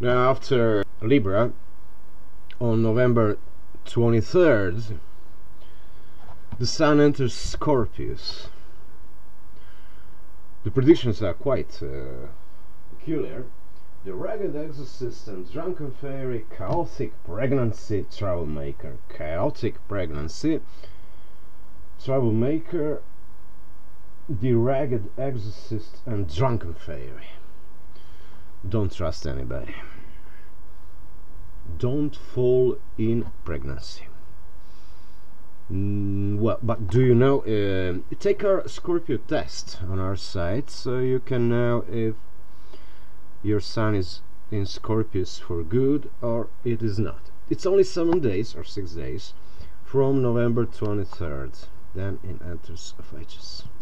Now after Libra, on November 23rd, the Sun enters Scorpius. The predictions are quite peculiar. The ragged exorcist and drunken fairy, chaotic pregnancy, troublemaker. Chaotic pregnancy, troublemaker, the ragged exorcist and drunken fairy. Don't trust anybody. Don't fall in pregnancy. Well, but do you know, take our Scorpio test on our site, so you can know if your Sun is in Scorpius for good or it is not. It's only 7 days or 6 days from November 23rd, then it enters Ophiuchus.